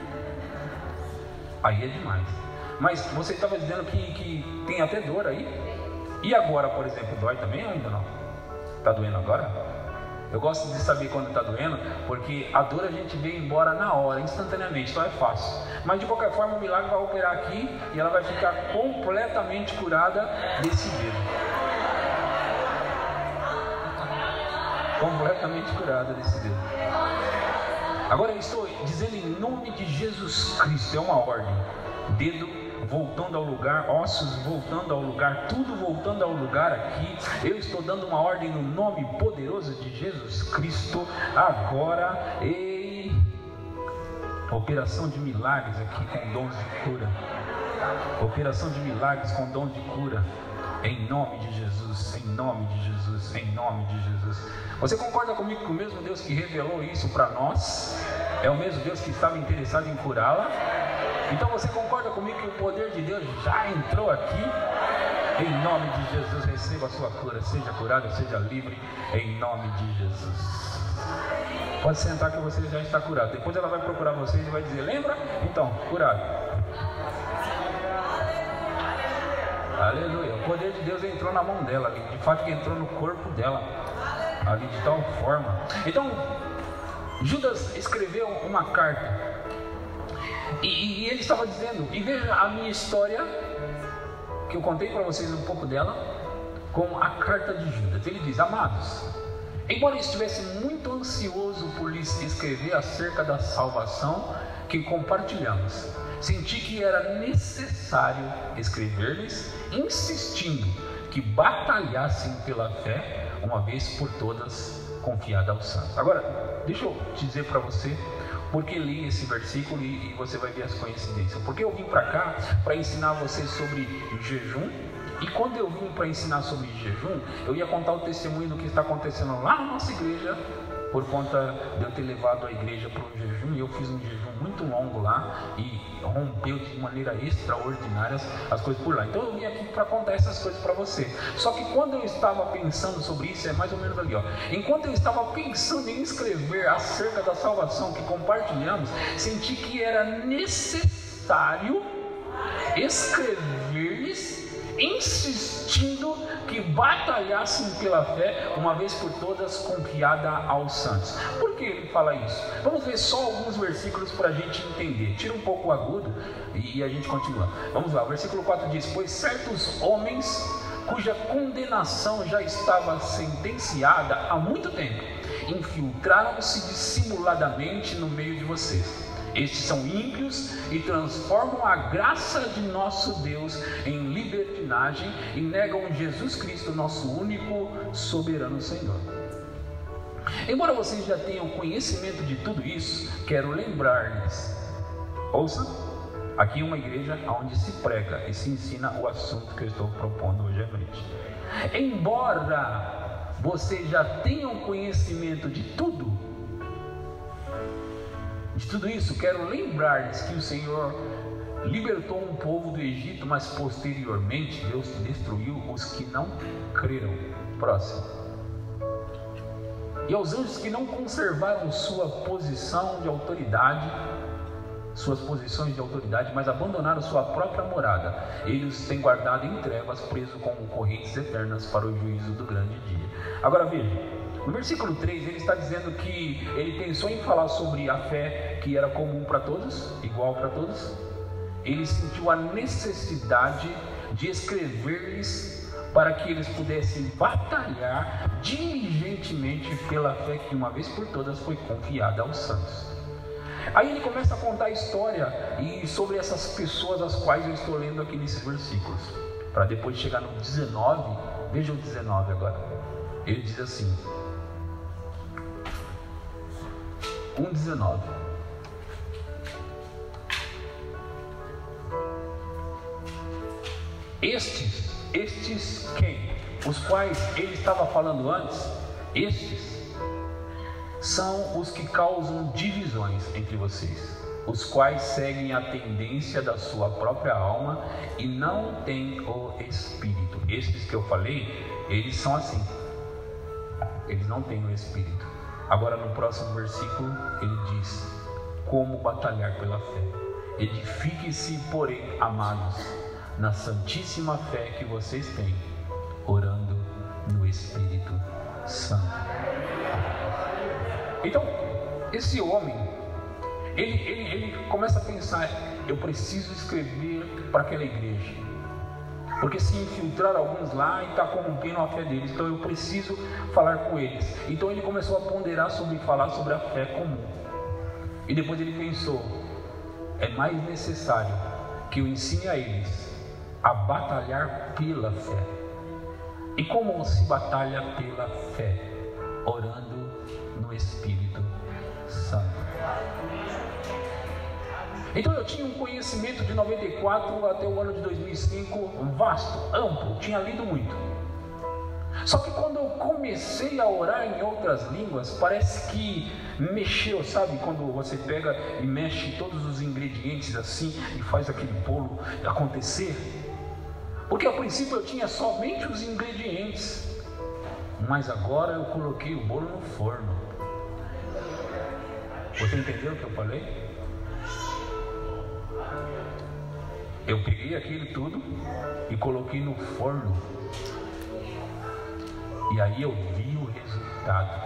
Aí é demais. Mas você estava dizendo que, que tem até dor aí? E agora, por exemplo, dói também ou ainda não? Está doendo agora? Eu gosto de saber quando está doendo, porque a dor a gente vê embora na hora, instantaneamente, então é fácil. Mas de qualquer forma o milagre vai operar aqui e ela vai ficar completamente curada desse dedo. Completamente curada desse dedo. Agora eu estou dizendo em nome de Jesus Cristo, é uma ordem. Dedo voltando ao lugar, ossos voltando ao lugar, tudo voltando ao lugar aqui. Eu estou dando uma ordem no nome poderoso de Jesus Cristo. Agora, ei, operação de milagres aqui com dons de cura. Operação de milagres com dons de cura. Em nome de Jesus, em nome de Jesus, em nome de Jesus. Você concorda comigo que o mesmo Deus que revelou isso para nós é o mesmo Deus que estava interessado em curá-la? Então você concorda comigo que o poder de Deus já entrou aqui? Em nome de Jesus, receba a sua cura, seja curado, seja livre, em nome de Jesus. Pode sentar que você já está curado. Depois ela vai procurar vocês e vai dizer, lembra? Então, curado. Aleluia. O poder de Deus entrou na mão dela, de fato que entrou no corpo dela, ali de tal forma. Então, Judas escreveu uma carta. E, e ele estava dizendo, e veja a minha história, que eu contei para vocês um pouco dela, com a carta de Judas. Ele diz, amados, embora eu estivesse muito ansioso por lhes escrever acerca da salvação que compartilhamos, senti que era necessário escrever-lhes, insistindo que batalhassem pela fé, uma vez por todas, confiada aos santos. Agora, deixa eu dizer para você, porque li esse versículo e, e você vai ver as coincidências. Porque eu vim para cá para ensinar você sobre jejum. E quando eu vim para ensinar sobre jejum, eu ia contar o testemunho do que está acontecendo lá na nossa igreja, por conta de eu ter levado a igreja para um jejum. E eu fiz um jejum muito longo lá e rompeu de maneira extraordinária as coisas por lá. Então eu vim aqui para contar essas coisas para você. Só que quando eu estava pensando sobre isso, é mais ou menos ali, ó. Enquanto eu estava pensando em escrever acerca da salvação que compartilhamos, senti que era necessário escrever-lhes, insistindo que batalhassem pela fé, uma vez por todas, confiada aos santos. Por que ele fala isso? Vamos ver só alguns versículos para a gente entender. Tira um pouco o agudo e a gente continua. Vamos lá, o versículo quatro diz, pois certos homens cuja condenação já estava sentenciada há muito tempo, infiltraram-se dissimuladamente no meio de vocês. Estes são ímpios e transformam a graça de nosso Deus em libertinagem e negam Jesus Cristo, nosso único soberano Senhor. Embora vocês já tenham conhecimento de tudo isso, quero lembrar-lhes. Ouça, aqui é uma igreja onde se prega e se ensina o assunto que eu estou propondo hoje à noite. Embora vocês já tenham conhecimento de tudo, de tudo isso, quero lembrar-lhes que o Senhor libertou um povo do Egito, mas posteriormente Deus destruiu os que não creram. Próximo. E aos anjos que não conservaram sua posição de autoridade, suas posições de autoridade, mas abandonaram sua própria morada, Ele os tem guardado em trevas, preso com correntes eternas para o juízo do grande dia. Agora veja. No versículo três, ele está dizendo que ele pensou em falar sobre a fé que era comum para todos, igual para todos. Ele sentiu a necessidade de escrever-lhes para que eles pudessem batalhar diligentemente pela fé que uma vez por todas foi confiada aos santos. Aí ele começa a contar a história e sobre essas pessoas as quais eu estou lendo aqui nesses versículos, para depois chegar no dezenove. Veja o dezenove agora. Ele diz assim, um dezenove, Estes, estes quem? Os quais ele estava falando antes, estes são os que causam divisões entre vocês, os quais seguem a tendência da sua própria alma e não têm o Espírito. Estes que eu falei, eles são assim, eles não têm o Espírito. Agora no próximo versículo ele diz como batalhar pela fé. Edifique-se, porém, amados, na santíssima fé que vocês têm, orando no Espírito Santo. Então, esse homem, ele, ele, ele começa a pensar: eu preciso escrever para aquela igreja, porque se infiltrar alguns lá e está corrompendo a fé deles, então eu preciso falar com eles. Então ele começou a ponderar sobre falar sobre a fé comum. E depois ele pensou: é mais necessário que eu ensine a eles a batalhar pela fé. E como se batalha pela fé? Orando no Espírito Santo. Então eu tinha um conhecimento de noventa e quatro até o ano de dois mil e cinco vasto, amplo, tinha lido muito. Só que quando eu comecei a orar em outras línguas, parece que mexeu, sabe? Quando você pega e mexe todos os ingredientes assim e faz aquele bolo acontecer. Porque a princípio eu tinha somente os ingredientes, mas agora eu coloquei o bolo no forno. Você entendeu o que eu falei? Eu peguei aquilo tudo e coloquei no forno. E aí eu vi o resultado.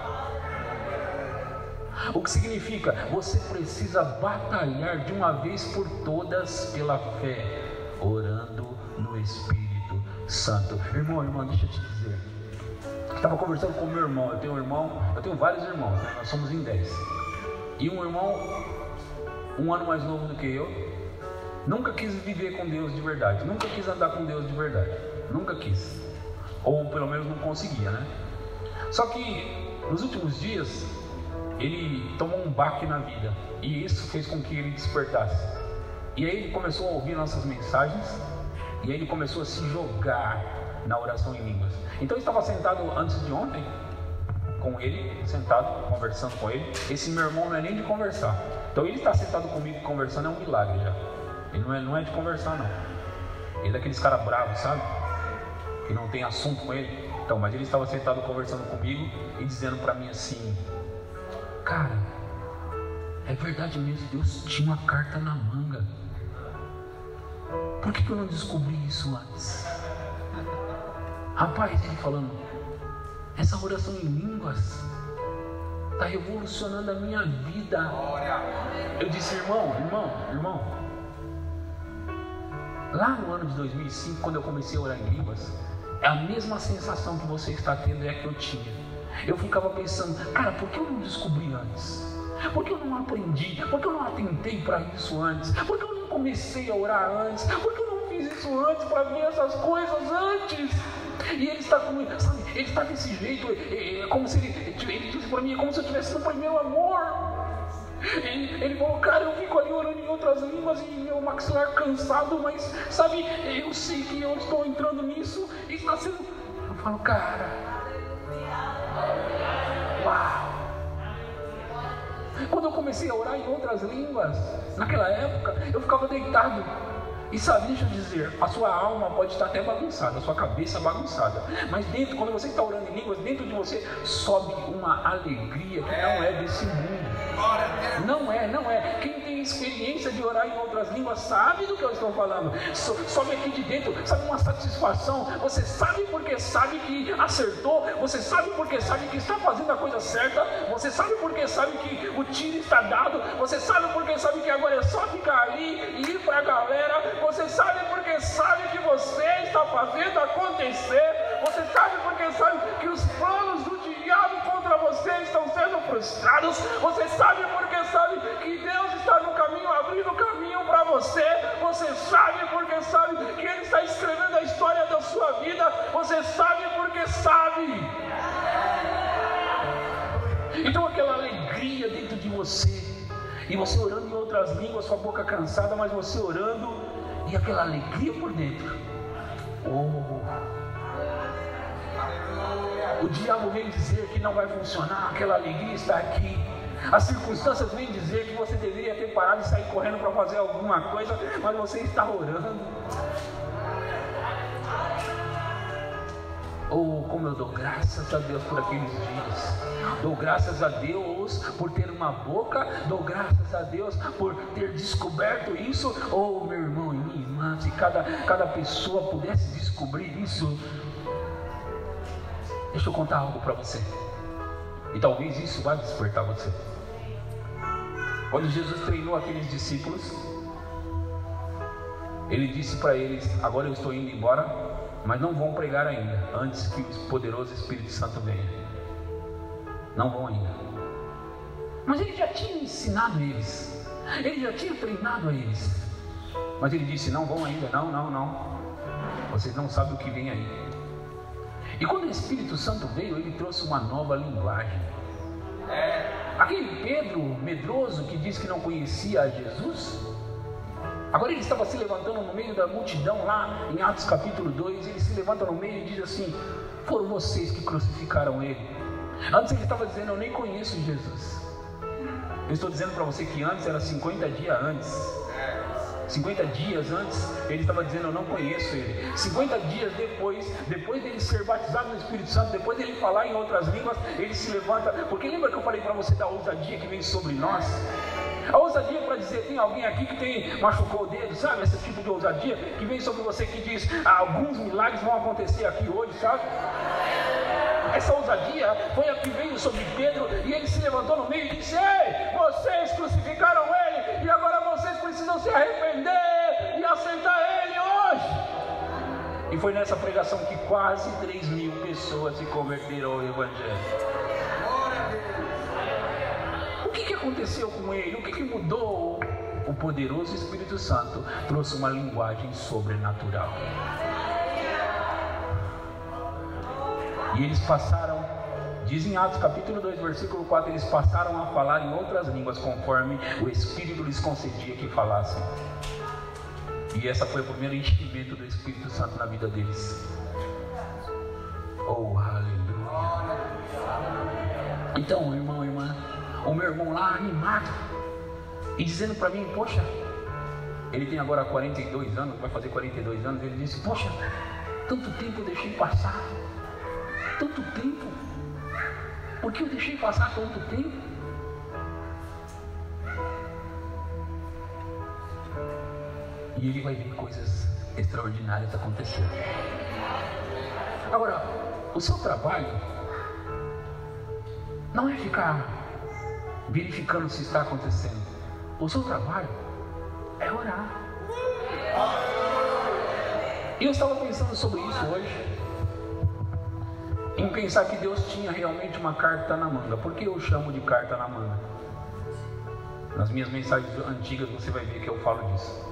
O que significa? Você precisa batalhar de uma vez por todas pela fé, orando no Espírito Santo. Irmão, irmã, deixa eu te dizer. Eu estava conversando com o meu irmão. Eu tenho um irmão, eu tenho vários irmãos, né? Nós somos em dez. E um irmão, um ano mais novo do que eu, nunca quis viver com Deus de verdade, nunca quis andar com Deus de verdade, nunca quis, ou pelo menos não conseguia, né? Só que nos últimos dias ele tomou um baque na vida e isso fez com que ele despertasse. E aí ele começou a ouvir nossas mensagens e aí ele começou a se jogar na oração em línguas. Então eu estava sentado antes de ontem com ele, sentado, conversando com ele. Esse meu irmão não é nem de conversar. Então ele está sentado comigo conversando é um milagre já. Ele não é, não é de conversar não. Ele é daqueles caras bravos, sabe? Que não tem assunto com ele. Então, mas ele estava sentado conversando comigo e dizendo para mim assim: cara, é verdade mesmo, Deus tinha uma carta na manga. Por que, que eu não descobri isso antes? Rapaz, ele falando, essa oração em línguas está revolucionando a minha vida. Eu disse: irmão, irmão, irmão, lá no ano de dois mil e cinco, quando eu comecei a orar em línguas, é a mesma sensação que você está tendo, é a que eu tinha. Eu ficava pensando: cara, por que eu não descobri antes? Por que eu não aprendi? Por que eu não atentei para isso antes? Por que eu não comecei a orar antes? Por que eu não fiz isso antes, para ver essas coisas antes? E ele está comigo, sabe? Ele está desse jeito, é, é como se ele, ele disse para mim, é como se eu estivesse no primeiro amor. Ele, ele falou: cara, eu fico ali orando em outras línguas e meu maxilar cansado, mas sabe, eu sei que eu estou entrando nisso e está sendo... Eu falo: cara, uau! Quando eu comecei a orar em outras línguas, naquela época, eu ficava deitado. E sabe, deixa eu dizer, a sua alma pode estar até bagunçada, a sua cabeça bagunçada, mas dentro, quando você está orando em línguas, dentro de você sobe uma alegria que não é desse mundo. Não é, não é. Quem tem experiência de orar em outras línguas sabe do que eu estou falando. So, sobe aqui de dentro, sabe, uma satisfação. Você sabe porque sabe que acertou, você sabe porque sabe que está fazendo a coisa certa, você sabe porque sabe que o tiro está dado, você sabe porque sabe que agora é só ficar ali e ir para a galera, você sabe porque sabe que você está fazendo acontecer, você sabe porque sabe que os planos do diabo contra você estão sendo frustrados, você sabe porque sabe que Deus está no caminho, abrindo o caminho para você, você sabe porque sabe que Ele está escrevendo a história da sua vida, você sabe porque sabe. Então aquela alegria dentro de você, e você orando em outras línguas, sua boca cansada, mas você orando, e aquela alegria por dentro. Oh. O diabo vem dizer que não vai funcionar, aquela alegria está aqui. As circunstâncias vêm dizer que você deveria ter parado e sair correndo para fazer alguma coisa, mas você está orando. Oh, como eu dou graças a Deus por aqueles dias. Dou graças a Deus por ter uma boca. Dou graças a Deus por ter descoberto isso. Oh, meu irmão e minha irmã, se cada, cada pessoa pudesse descobrir isso. Deixa eu contar algo para você. E talvez isso vá despertar você. Quando Jesus treinou aqueles discípulos, Ele disse para eles: agora eu estou indo embora, mas não vão pregar ainda, antes que o poderoso Espírito Santo venha. Não vão ainda. Mas Ele já tinha ensinado eles, Ele já tinha treinado a eles. Mas Ele disse: não vão ainda, não, não, não. Vocês não sabem o que vem aí. E quando o Espírito Santo veio, Ele trouxe uma nova linguagem. Aquele Pedro medroso que disse que não conhecia a Jesus, agora ele estava se levantando no meio da multidão lá em Atos capítulo dois. Ele se levanta no meio e diz assim: foram vocês que crucificaram Ele. Antes ele estava dizendo: eu nem conheço Jesus. Eu estou dizendo para você que antes era cinquenta dias antes. cinquenta dias antes, ele estava dizendo: eu não conheço Ele. cinquenta dias depois, depois dele ser batizado no Espírito Santo, depois dele falar em outras línguas, ele se levanta. Porque lembra que eu falei para você da ousadia que vem sobre nós? A ousadia para dizer: tem alguém aqui que tem, machucou o dedo, sabe? Esse tipo de ousadia que vem sobre você, que diz: ah, alguns milagres vão acontecer aqui hoje, sabe? Essa ousadia foi a que veio sobre Pedro, e ele se levantou no meio e disse: ei, vocês crucificaram Ele, e agora vocês precisam se arrepender e aceitar Ele hoje. E foi nessa pregação que quase três mil pessoas se converteram ao Evangelho. O que, que aconteceu com ele? O que, que mudou? O poderoso Espírito Santo trouxe uma linguagem sobrenatural. E eles passaram, diz em Atos capítulo dois, versículo quatro, eles passaram a falar em outras línguas, conforme o Espírito lhes concedia que falassem. E essa foi o primeiro enchimento do Espírito Santo na vida deles. Oh, aleluia. Então, irmão, irmã, o meu irmão lá animado, e dizendo para mim: poxa, ele tem agora quarenta e dois anos, vai fazer quarenta e dois anos, ele disse: poxa, tanto tempo eu deixei passar. Tanto tempo? Por que eu deixei passar tanto tempo? E ele vai ver coisas extraordinárias acontecendo. Agora, o seu trabalho não é ficar verificando se está acontecendo. O seu trabalho é orar. E eu estava pensando sobre isso hoje, em pensar que Deus tinha realmente uma carta na manga. Por que eu chamo de carta na manga? Nas minhas mensagens antigas você vai ver que eu falo disso.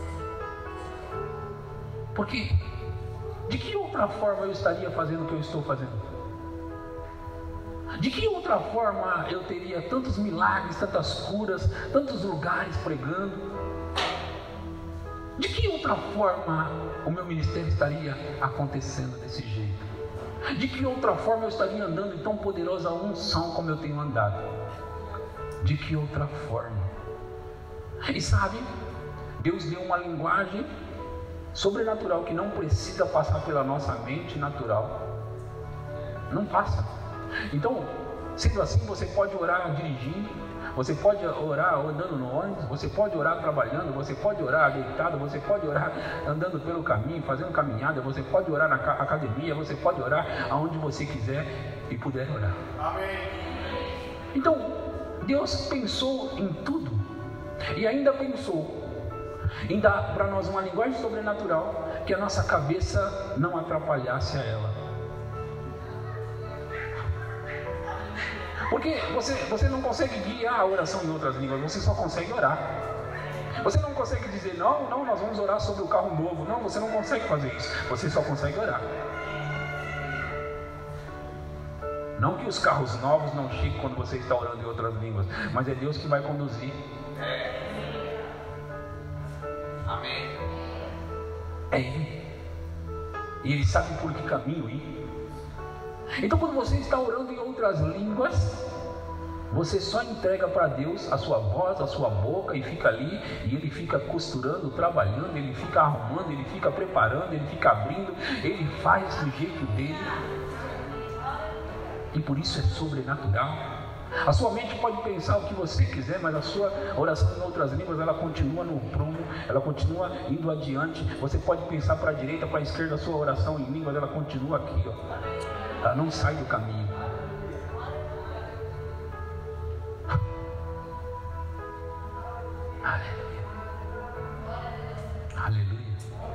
Porque de que outra forma eu estaria fazendo o que eu estou fazendo? De que outra forma eu teria tantos milagres, tantas curas, tantos lugares pregando? De que outra forma o meu ministério estaria acontecendo desse jeito? De que outra forma eu estaria andando em tão poderosa unção como eu tenho andado? De que outra forma? E sabe, Deus deu uma linguagem sobrenatural que não precisa passar pela nossa mente natural. Não passa. Então, sendo assim, você pode orar dirigindo, você pode orar andando no ônibus, você pode orar trabalhando, você pode orar deitado, você pode orar andando pelo caminho, fazendo caminhada, você pode orar na academia, você pode orar aonde você quiser e puder orar. Amém. Então, Deus pensou em tudo e ainda pensou em dar para nós uma linguagem sobrenatural que a nossa cabeça não atrapalhasse a ela. Porque você, você não consegue guiar a oração em outras línguas, você só consegue orar. Você não consegue dizer: não, não, nós vamos orar sobre o carro novo. Não, você não consegue fazer isso, você só consegue orar. Não que os carros novos não cheguem quando você está orando em outras línguas, mas é Deus que vai conduzir. Amém. É Ele. E Ele sabe por que caminho ir. Então quando você está orando em outras línguas, você só entrega para Deus a sua voz, a sua boca, e fica ali, e Ele fica costurando, trabalhando, Ele fica arrumando, Ele fica preparando, Ele fica abrindo, Ele faz do jeito dele. E por isso é sobrenatural. A sua mente pode pensar o que você quiser, mas a sua oração em outras línguas, ela continua no prumo, ela continua indo adiante. Você pode pensar para a direita, para a esquerda, a sua oração em línguas, ela continua aqui, ó. Ela não sai do caminho. Aleluia. Aleluia.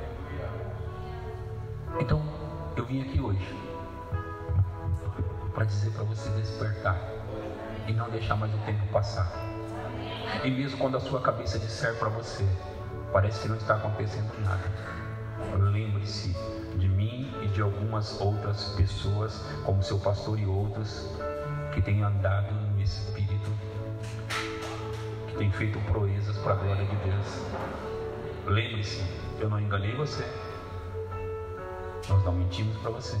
Então, eu vim aqui hoje para dizer para você despertar e não deixar mais o tempo passar. E mesmo quando a sua cabeça disser para você, parece que não está acontecendo nada, lembre-se de mim e de algumas outras pessoas, como seu pastor e outros, que têm andado no Espírito, que têm feito proezas para a glória de Deus. Lembre-se, eu não enganei você, nós não mentimos para você.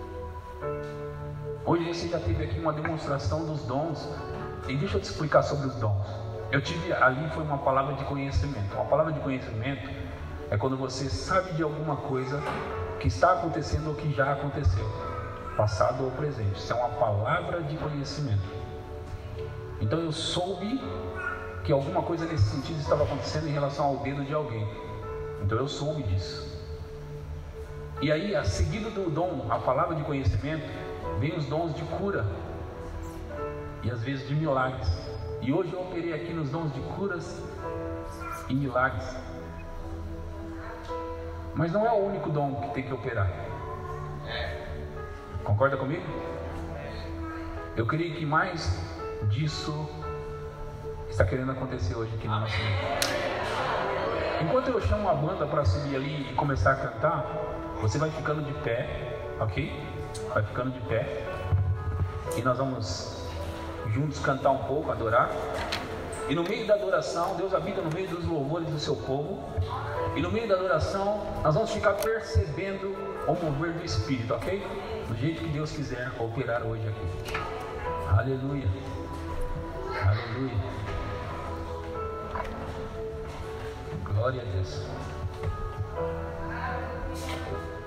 Hoje você já teve aqui uma demonstração dos dons, e deixa eu te explicar sobre os dons. Eu tive ali, foi uma palavra de conhecimento. Uma palavra de conhecimento é quando você sabe de alguma coisa que está acontecendo ou que já aconteceu, passado ou presente. Isso é uma palavra de conhecimento. Então eu soube que alguma coisa nesse sentido estava acontecendo em relação ao dedo de alguém. Então eu soube disso. E aí, a seguido do dom, a palavra de conhecimento, vem os dons de cura e às vezes de milagres. E hoje eu operei aqui nos dons de curas e milagres. Mas não é o único dom que tem que operar. Concorda comigo? Eu creio que mais disso está querendo acontecer hoje aqui no nosso meio. Enquanto eu chamo a banda para subir ali e começar a cantar, você vai ficando de pé, ok? Vai ficando de pé. E nós vamos juntos cantar um pouco, adorar. E no meio da adoração, Deus habita no meio dos louvores do seu povo. E no meio da adoração, nós vamos ficar percebendo o mover do Espírito, ok? Do jeito que Deus quiser operar hoje aqui. Aleluia. Aleluia. Glória a Deus.